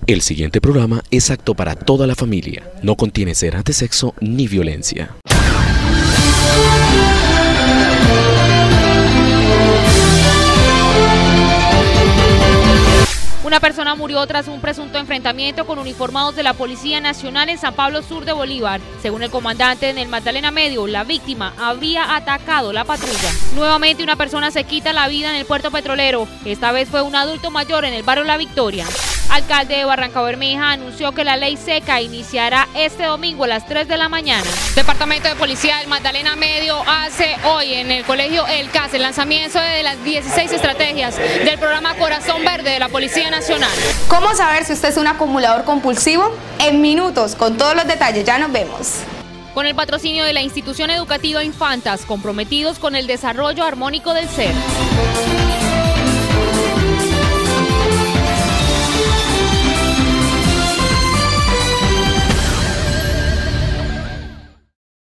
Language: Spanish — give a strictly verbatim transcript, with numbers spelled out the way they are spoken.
El siguiente programa es apto para toda la familia. No contiene escenas de sexo ni violencia. Una persona murió tras un presunto enfrentamiento con uniformados de la Policía Nacional en San Pablo Sur de Bolívar. Según el comandante en el Magdalena Medio, la víctima habría atacado la patrulla. Nuevamente una persona se quita la vida en el puerto petrolero. Esta vez fue un adulto mayor en el barrio La Victoria. Alcalde de Barrancabermeja anunció que la ley seca iniciará este domingo a las tres de la mañana. Departamento de Policía del Magdalena Medio hace hoy en el Colegio El C A S el lanzamiento de las dieciséis estrategias del programa Corazón Verde de la Policía Nacional. ¿Cómo saber si usted es un acumulador compulsivo? En minutos, con todos los detalles, ya nos vemos. Con el patrocinio de la institución educativa Infantas, comprometidos con el desarrollo armónico del ser.